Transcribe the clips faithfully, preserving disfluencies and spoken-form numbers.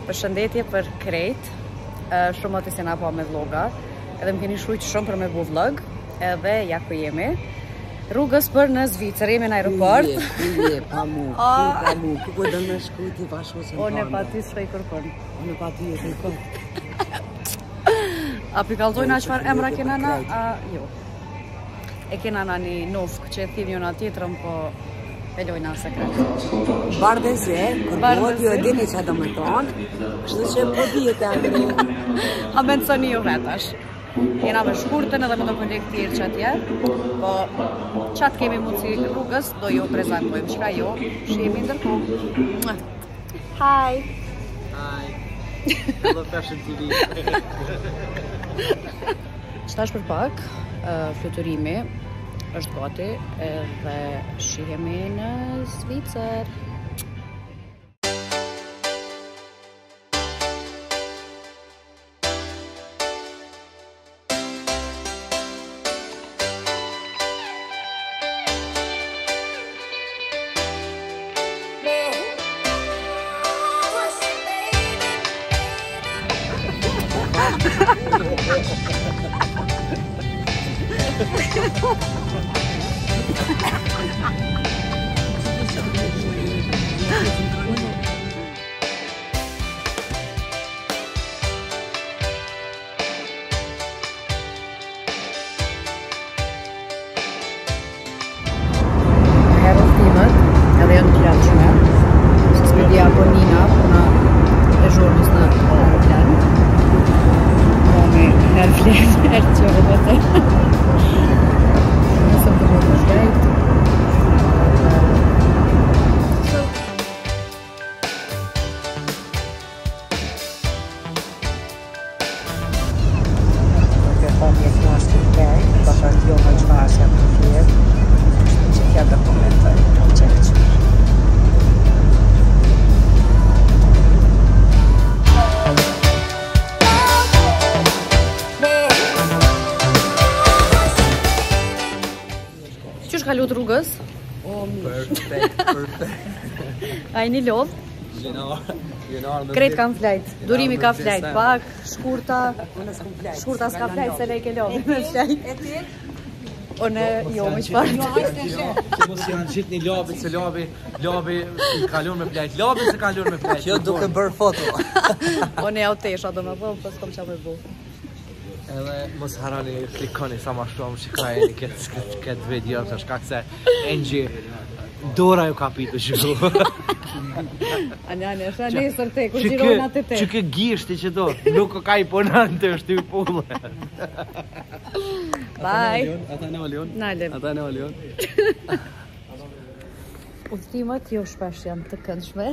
Përshëndetje për krejt, shumë atë se na po me vloga, edhe më keni shkruajtur shumë për me bu vlog, edhe ja ku jemi. Rrugës për në Zvicër, jemi në aeroport. Ije, pa mu, pa mu, ku po do në shkruajti bashkë ose në Unë e pa ty s'shkoj kërkon. Unë e pa ty e kërkon. A pikalltojna çfarë emra kena na? A jo. E kena na një nufk që e thim njëna tjetrën, po e lojna sekret. Bardhëse, kërkohet ju e dini që do më tonë, kështu që po dihet e andri. A mençoni ju vetash. Jena me shkurtën edhe me do kolekt tjerë që atje, po qatë kemi mundësi rrugës, do ju prezentojmë qka jo, shihemi ndërkohë. Hi! Hi! Hello Fashion T V! Qtash për pak, fluturimi është gati edhe shihemi në Zvicër. Qysh ka lutë rrugës? O, Perfect, perfect. A i një lodh? Krejt kam flajt, durimi ka flajt, pak, shkurta, shkurta s'ka flajt se lejke lodh me flajt. E ti? Unë jo me qëpart. Që mos janë gjithë një labi, se labi, labi i kalon me flajt, labi se kalon me flajt. Kjo duke bërë foto. Unë e autesha do me bo, po s'kom qa me bo. Edhe mos harani klikoni sa ma shumë që ka e një këtë këtë video të shkak se Engji dora ju ka pitu që Ane, ane, është anesër te, kur gjirojnë atë te. Që ke gishti që do, nuk ka i ponan të është ty pullë. Bye! Ata në olion? Nalem. Ata në olion? Udhëtimet jo shpesh janë të këndshme.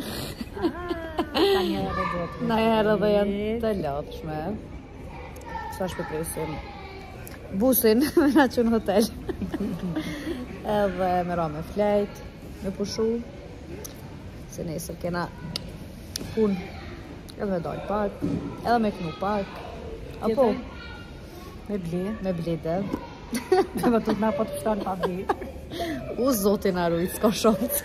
Na herë dhe janë të lodhshme. Sa shpëpresim busin me na që në hotel. Edhe me ra me flejt, me pushu. Se nesër kena pun edhe me dojt pak, edhe me knu pak. Apo? Me ble. Me blide. Me më të të nga po të pështon pa ble. U zotin arujt, s'ka shot.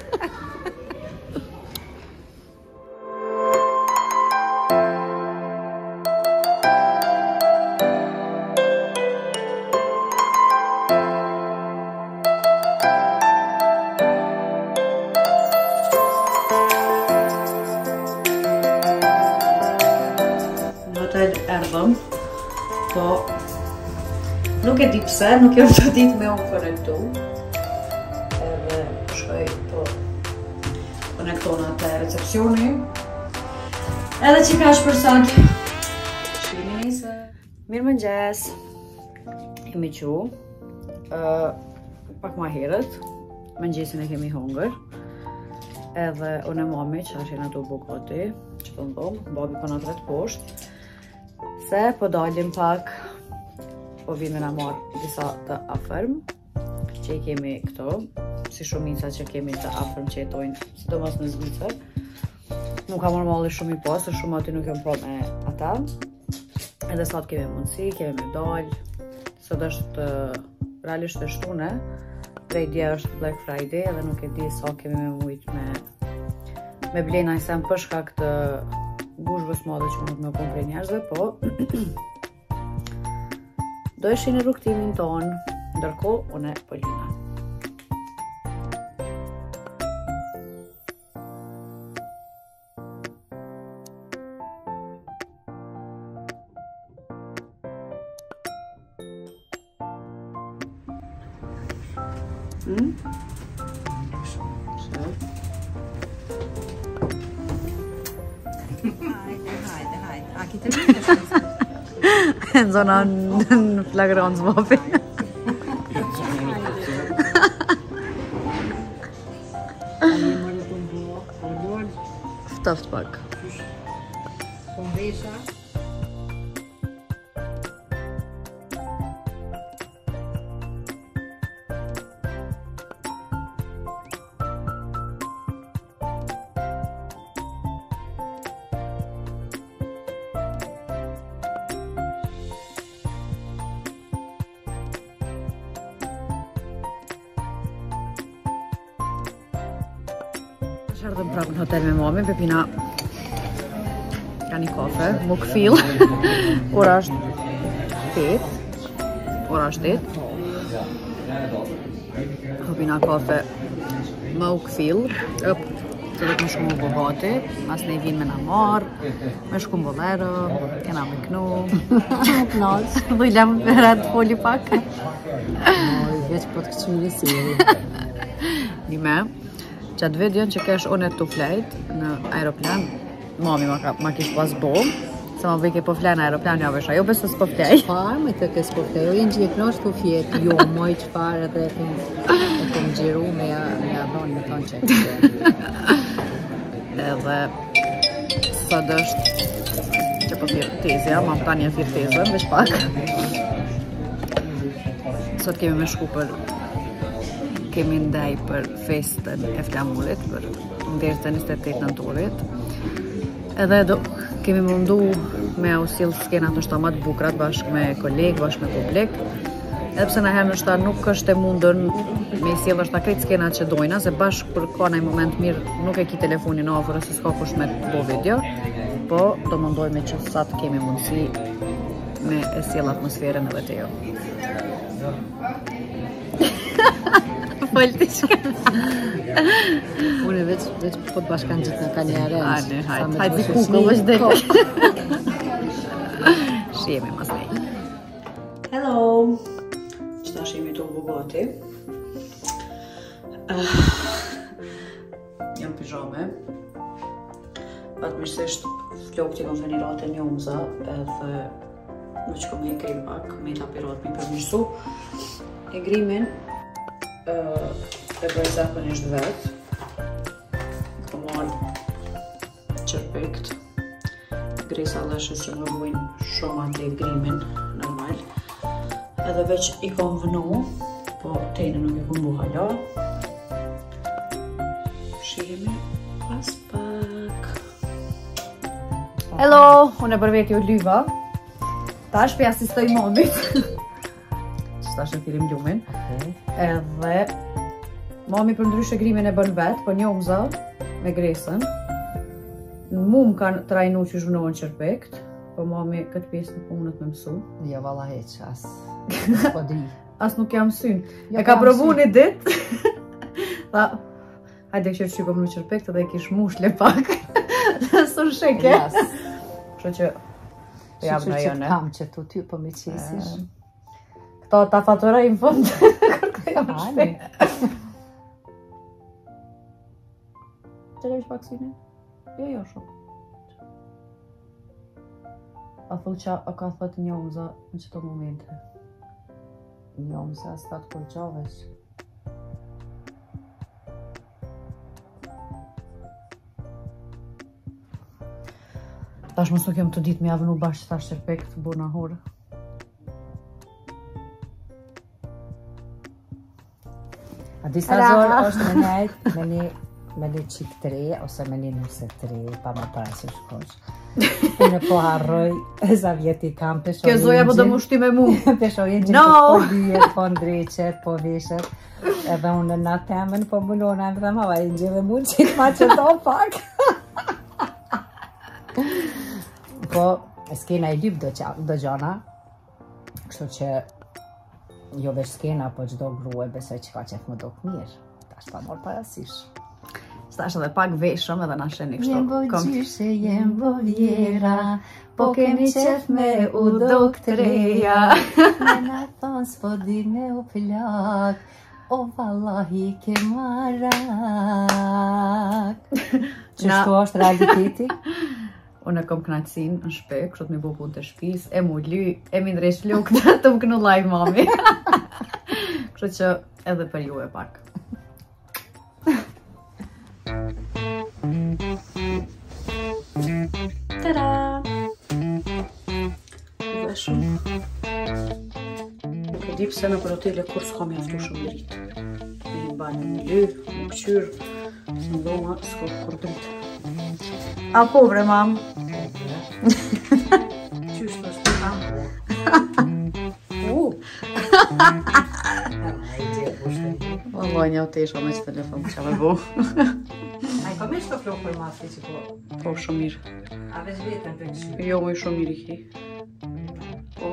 Erdhëm, po nuk e di pse, nuk jam të ditë me unë konektu. Edhe shkoj, po konektona të recepcioni. Edhe që ka është për sot. Shkimi njëse. Mirë më njës. Kemi qu. Uh, pak ma herët. Më njësin e kemi hongër. Edhe unë e mami që ashen ato bukoti. Që të ndomë, babi për në të vetë poshtë. Se po dalim pak, po vime na marë disa të afërm, që i kemi këto, si shumica që kemi të afërm që jetojnë, sidomos në Zvicër. Nuk ka normali shumë i pasë, shumë aty nuk jam po me ata. Edhe sot kemi mundësi, kemi me dalë, sot është realisht e shtune, prej dje është Black Friday, edhe nuk e di sa kemi me mujt me me blena i sem për shkak të gushëve s'madhe që mund me kom prej njerëzve, po do ishin në rrugtimin ton, ndërkohë une po lina. Mm? Så. Hajde, hajde, hajde. A ki të rritë? Në zona në flagron zvopi. Ftoft pak. Po mbesha. Ardhëm prapë në hotel me mami, Pepina ka një kafe, më këfil. Ora është tetë. Ora është tetë. Pepina kafe më u këfil.Ëp, të dhe këmë shku më bogati. Mas ne i vinë me na marë, me shku më bolero, kena me knu. Nos. Dhujlem me rrët foli pak. Oj, veç po të këqyri si. Nime. Qatë videon që kesh unë të flejt në aeroplan, mami ma, ka, ma kish pas bo, se ma vike po flej në aeroplan, ja vesha, jo besë s'po flej. Qfar me të kësë po flej, o jenë që jetë nështë të fjetë, jo, moj qfar edhe e kom gjiru me ja dhonë me tonë që Edhe sot është që po thirë tezja, ma pëta një thirë tezën, veç pak. Sot kemi me shku për kemi ndaj për festën e flamurit, për ndërës të njëzet e tetë nëntorit. Edhe do kemi mundu me usil skena të shta matë bukrat bashkë me kolegë, bashkë me publik. Edhe pse në herë në shta nuk është e mundën me usil është ta krejt skena që dojna, se bashkë për ka në moment mirë nuk e ki telefonin ofër, se s'ka kush me të bo video, po do mundoj me që sa të kemi mundësi me usil atmosferën edhe të jo. Falti shka. Unë veç, veç po të bashkan gjithë në ka një arendë. Hajde, hajde, hajde si kuko vështë dhe. Shjemi mas nej. Hello! Qëta shjemi të bogati. Uh, jam pijame. Fatmirësisht flok t'i kom fenirate një umza, edhe në që kom e grim pak, me i tapirat mi përmirësu. E grimin Uh, e bëj zakonisht vetë. Kom marrë qërpekt. Grisa lëshës që më bujnë shumë atë grimin, normal. Edhe veç i kom vënu, po tejnë nuk i kom bu hala. Shihemi pas pak. Hello, unë e për veti u lyva. Ta është për asistoj momit. Që ta është e firim lumin. Edhe mami për ndryshe grimin e bën vetë, po një umza me gresën. Në mu më kanë trajnu që zhvënohen qërpekt, po mami këtë pjesë nuk punët me mësu. Jo, valla heq, as. Po di. As nuk jam syn. E ka provu një dit. Tha, hajde kështë që kom në qërpekt edhe e kish mushle pak. Së në sheke. Kështë që të jam në jone. Që kam që tu ty po me qesish. Këto ta fatura i më fund. Kërka jam shpe. Qëre ish pak syne? Jo, jo shumë. A thu që a ka thët një umza në qëto momente? Një umza s'ta të përgjovesh. Tash mos nuk jem të ditë me javënu bashkë tash qërpekt bu në hurë. A disa zorë është me nejtë me një me një qik të re, ose me një nuse të re, pa më para që shkosh. Unë po harroj, e za vjeti kam pesho Kjo zoja po dhe mu shti me mu. Pesho jenë që po dyjet, po ndreqet, po veshet. Edhe unë në temen po mulona, më dhe ma va jenë gjithë mu qik ma që to pak. Po, skena i lyp do gjana, kështu që jo veç skena, po çdo grua besoj që ka qef më dok mirë. Tash pa mor parasysh. Stash edhe pak veshëm edhe na sheni kështu. Jem bo gjyshe, jem bo vjera, po kemi qef me u dok të reja. Me na thon s'po di me u plak, o vallahi ke marak. Qështu është realiteti? Unë e kom knaqësin në shpe, kështu të mi bu punë të shpis, e mu ly, e mi ndresh luk të të më kënu live mami. Kështu që edhe për ju e pak. Tada! Dhe shumë. Nuk e di pse në për hotele kur s'ka mjaftu shumë dritë. Me një banë në ly, në këqyrë, në dhoma s'ka kur dritë. A po bre mam? Qysh të është tam? U! Vallaj një të isha me që telefon që me bu. A i ka me shto flokë për masi që po? Po shumë mirë. A veç vetën për këshu? Jo më i shumë mirë i ki. Po.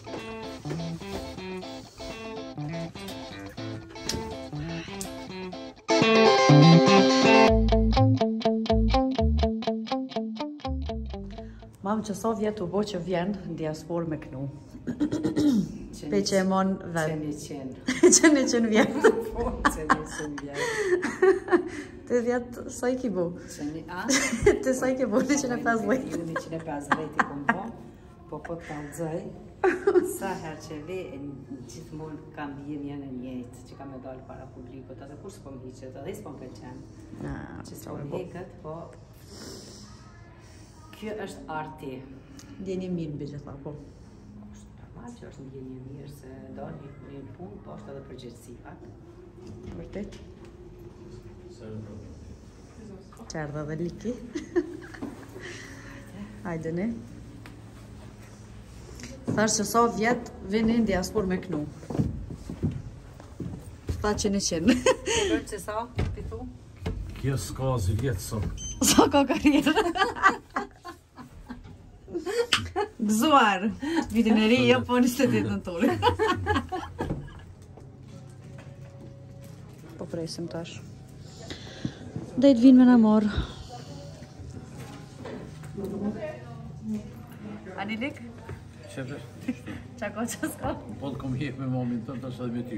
Mam që sa vjetë u bo që vjen në diaspor me kënu. Pe që e mon vetë. Që një qenë. Që një qenë vjetë. Po, që një qenë vjetë. Të vjetë, sa i ki bu? Që një a? Të sa i ki bu, një qenë e pesëdhjetë. Një qenë e pesëdhjetë i kom po, po po të kalëzoj. Sa her që ve, gjithmonë kam bjen janë e njëjtë, që kam e dalë para publikut, edhe kur s'pom hiqet, edhe s'pom pëlqen. Që s'pom heket, po... Kjo është arti. Ndjeni mirë mbi gjitha, po. Është normal që është ndjenje mirë, se dalë një punë, po është edhe përgjegjësi pak. Vërtet? Qerdha dhe liki. Hajde ne. Thash që sa vjetë vini në diaspor me kënu. Tha që në qenë. Kërë që sa, pitu? Kjo s'ka zi vjetë sot. Sa ka karierë? Gëzuar! Vitin e ri, jo po njësët jetë në tore. Po presim tash. Dhe i të vinë me në morë. Anilik? Qefe? Qa ko që s'ka? Po të kom hek me mamin të të ashtë edhe me ty.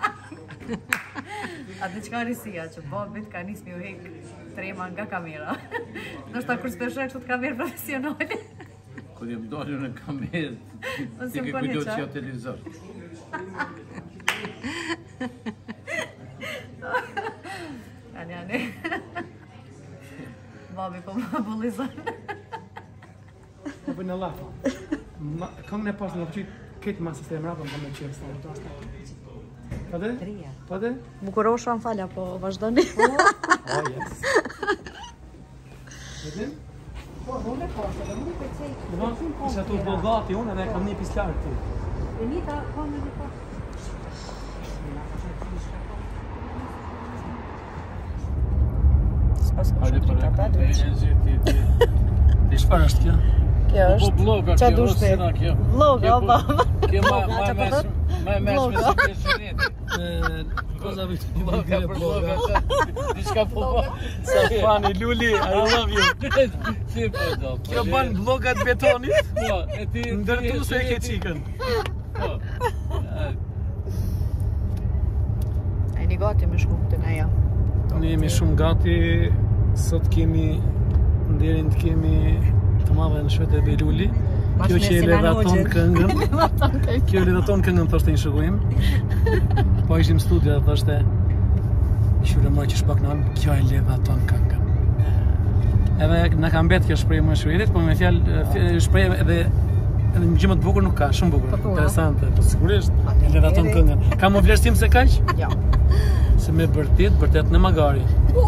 A të qka risia që babit ka nis me u hek trema nga kamera. Nështë ta kur s'peshre kështu të kamerë profesionale. Kër jem dalju në kamerë, ti ke kujdo që jo televizor. Ani, ani. Babi po më bullizon. Po bëjnë në lafa. Këngën e pasë në përqyt këtë masës e mrapën për me qërë së në të asë. Po dhe? Po dhe? Bukurosha më falja, po vazhdoni. Oh, yes. Vedin? Po, unë e pasë, dhe unë e përcej. Dhe isha të bogati unë edhe kam një pislarë ti. E një ta, ka në një ta. Hajde për e Ti shpar është kjo? Kjo është. Po bloga Qa kjo, dushte? sina kjo. Vloga, o baba. Kjo ma me me me shpesë Koza vitë një bloga për bloga. Diçka po ba. Sa fani, Luli, I love you. Si po do. Kjo ban blogat betonit, Po, e ti... ndërtu se e ke qikën. Po. E një gati me shku këtë neja. Ne jemi shumë gati, sot kemi, nderin të kemi të madhe në shvete Beluli. Kjo që e ledhaton këngën, kjo e ledhaton këngën, thoshte një shëgujim. Po ishim studia dhe thoshte, shure moj që shpak në alë, kjo e ledhaton këngën. Edhe në kam betë kjo shprejë më shuirit, po me fjallë shprejë edhe edhe më gjimët bukur nuk ka, shumë bukur, interesante, po sigurisht, e ledhaton këngën. Ka më vlerësim se kaq? Ja. Se me bërtit, bërtet në magari.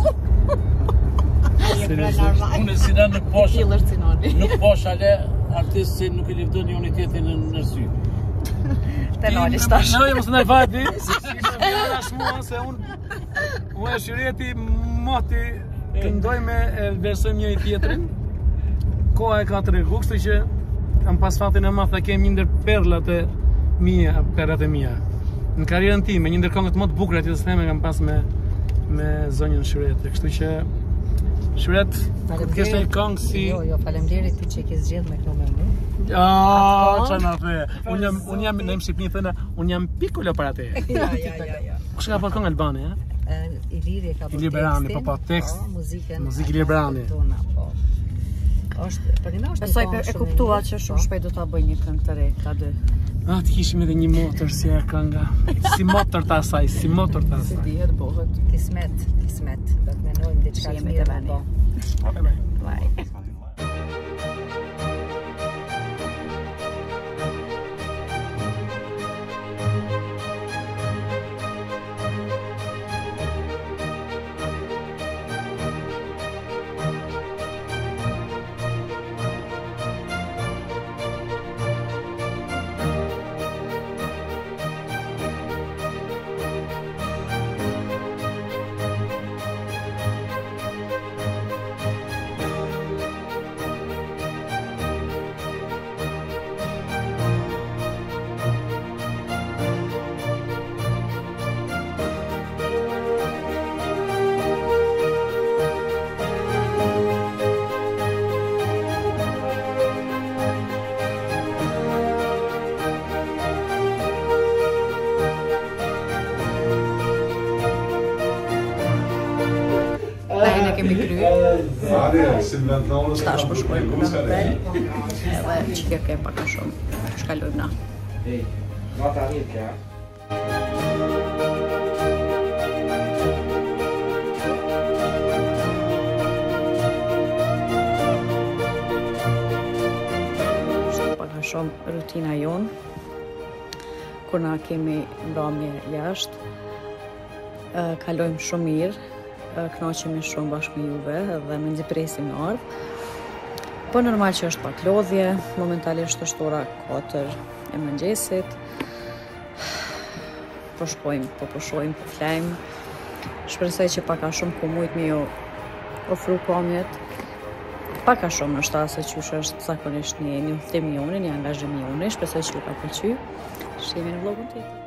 Unë e sina nuk posh, Killer Cinoni. nuk posh ale artist që nuk e livdon një unitetin në nërsy. Tenali stash. Në mos në vati, se fjalla shmua se unë unë e shireti moti këndoj me e versojmë një i tjetrin. koha e ka tregu, kështu që kam pas fatin e madh ta kem një ndër perlat e mia, perlat e mia. Në karrierën time, një ndër këngët më të bukura që të them kam pas me me zonjën Shyrete, kështu që Shyrete, kur të kesh një këngë si Jo, jo, faleminderit ti që ke zgjedhur me këto me mua. Ah, çana fe. Un jam un jam në Shqipëri thënë, un jam piccolo para te. Ja, ja, ja, ja. Kush ka bërë këngë Albani, ha? Iliri ka bërë. Ili Berani, po po, tekst. Po, muzikën. Muzikë Ili Berani. Po. Është, për ne është. Besoj e kuptua që shumë shpejt do ta bëj një këngë të re, ka dy. Ah, të kishim edhe një motor si e kënga. Si motor ta asaj, si motor ta asaj. Si dihet bëhet. Kismet, kismet. Do të mendojmë diçka të mirë. Po. Vaj. Kemi kry. Tash po shkojmë në hotel. Edhe çike ke pak a shumë. Shkalojmë na. Ej, nota mirë kjo. Pak a shumë rutina jon. Kur na kemi mbrëmje jashtë, kalojmë shumë mirë. Kënaqemi shumë bashkë me juve dhe me nxjepresim në ardh. Po normal që është pak lodhje, momentalisht është ora katër e mëngjesit. Po shkojmë, po po shohim, po flajmë. Shpresoj që pak a shumë ku mujt me ju ofru komjet. Pak a shumë në shtasë se qysh është zakonisht një një udhtim i unë, një angazhim i unë. Shpresoj që ju ka pëlqyer. Shihemi në vlogun tjetër.